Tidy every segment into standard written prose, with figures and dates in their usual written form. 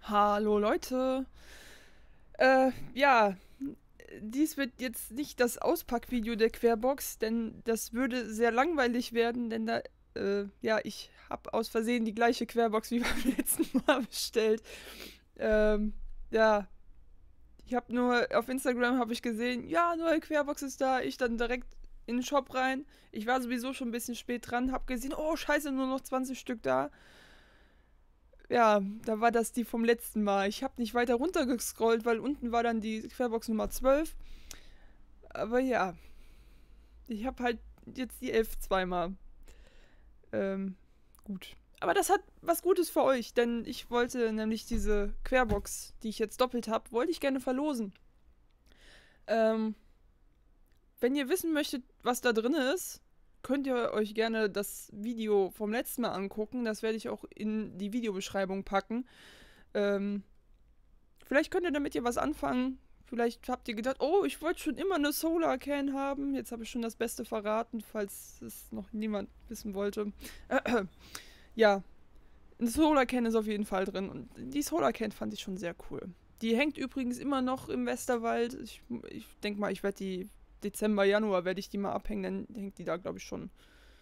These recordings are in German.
Hallo Leute. Ja, dies wird jetzt nicht das Auspackvideo der Querbox, denn das würde sehr langweilig werden, denn ja, ich habe aus Versehen die gleiche Querbox wie beim letzten Mal bestellt. Ähm, ja, ich habe nur auf Instagram habe ich gesehen, ja, neue Querbox ist da. Ich dann direkt in den Shop rein. Ich war sowieso schon ein bisschen spät dran, habe gesehen, oh scheiße, nur noch 20 Stück da. Ja, da war das die vom letzten Mal. Ich habe nicht weiter runtergescrollt, weil unten war dann die Querbox Nummer 12. Aber ja, ich habe halt jetzt die 11 zweimal. Ähm, gut. Aber das hat was Gutes für euch, denn ich wollte nämlich diese Querbox, die ich jetzt doppelt habe, wollte ich gerne verlosen. Ähm, Wenn ihr wissen möchtet, was da drin ist, könnt ihr euch gerne das Video vom letzten Mal angucken. Das werde ich auch in die Videobeschreibung packen. Ähm, Vielleicht könnt ihr damit ja was anfangen. Vielleicht habt ihr gedacht, oh, ich wollte schon immer eine Solar Can haben. Jetzt habe ich schon das Beste verraten, falls es noch niemand wissen wollte. Ja, eine Solar Can ist auf jeden Fall drin. Und die Solar Can fand ich schon sehr cool. Die hängt übrigens immer noch im Westerwald. Ich denke mal, ich werde die Dezember, Januar werde ich die mal abhängen. Dann hängt die da, glaube ich, schon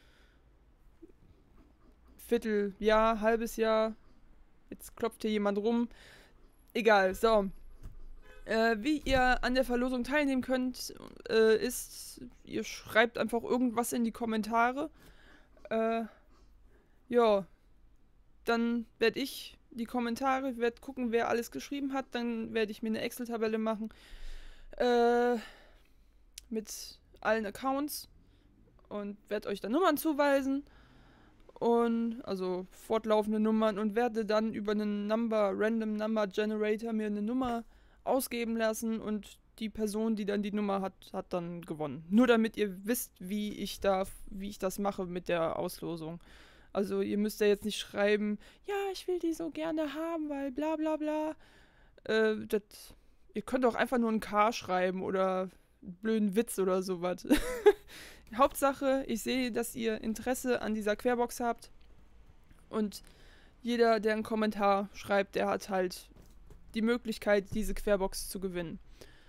Vierteljahr, halbes Jahr. Jetzt klopft hier jemand rum. Egal, so. Wie ihr an der Verlosung teilnehmen könnt, ist, ihr schreibt einfach irgendwas in die Kommentare. Äh, ja, dann werde ich die Kommentare, werde gucken, wer alles geschrieben hat. Dann werde ich mir eine Excel-Tabelle machen äh, mit allen Accounts und werde euch dann Nummern zuweisen. Und also fortlaufende Nummern und werde dann über einen Random Number Generator mir eine Nummer ausgeben lassen und die Person, die dann die Nummer hat, hat dann gewonnen. Nur damit ihr wisst, wie ich das mache mit der Auslosung. Also ihr müsst ja jetzt nicht schreiben, ja, ich will die so gerne haben, weil bla bla bla. Das, ihr könnt auch einfach nur ein K schreiben oder einen blöden Witz oder sowas. Hauptsache, ich sehe, dass ihr Interesse an dieser Querbox habt und jeder, der einen Kommentar schreibt, der hat halt die Möglichkeit, diese Querbox zu gewinnen.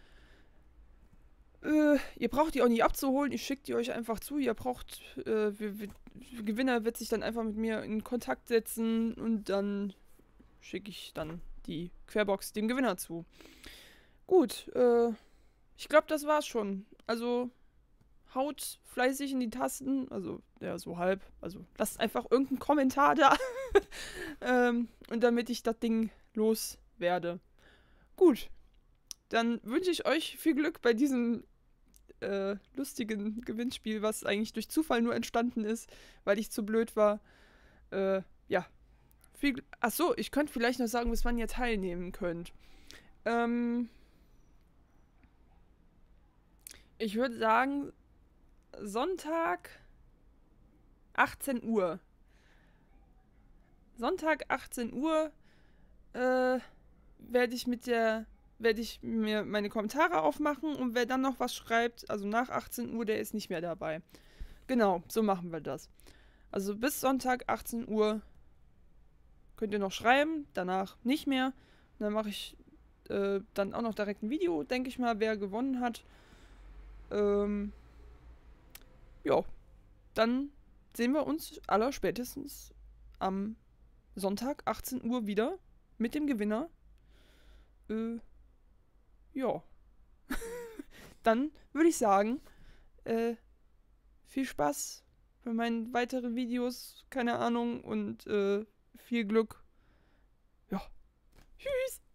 Ihr braucht die auch nicht abzuholen, ich schicke die euch einfach zu. Ihr braucht, der Gewinner wird sich dann einfach mit mir in Kontakt setzen und dann schicke ich dann die Querbox dem Gewinner zu. Gut, ich glaube, das war's schon. Also haut fleißig in die Tasten, also ja, so halb. Also lasst einfach irgendeinen Kommentar da. Und damit ich das Ding loswerde. Gut, dann wünsche ich euch viel Glück bei diesem lustigen Gewinnspiel, was eigentlich durch Zufall nur entstanden ist, weil ich zu blöd war. Ja, Achso, ich könnte vielleicht noch sagen, bis wann ihr teilnehmen könnt. Ähm, Ich würde sagen, Sonntag 18 Uhr. Sonntag 18 Uhr äh, werde ich mir meine Kommentare aufmachen und wer dann noch was schreibt, also nach 18 Uhr, der ist nicht mehr dabei. Genau, so machen wir das. Also bis Sonntag 18 Uhr könnt ihr noch schreiben, danach nicht mehr. Und dann mache ich dann auch noch direkt ein Video, denke ich mal, wer gewonnen hat. Ähm, ja, dann sehen wir uns aller spätestens am Sonntag 18 Uhr wieder mit dem Gewinner. Äh, ja, dann würde ich sagen, äh, viel Spaß bei meinen weiteren Videos, keine Ahnung, und viel Glück. Ja, tschüss!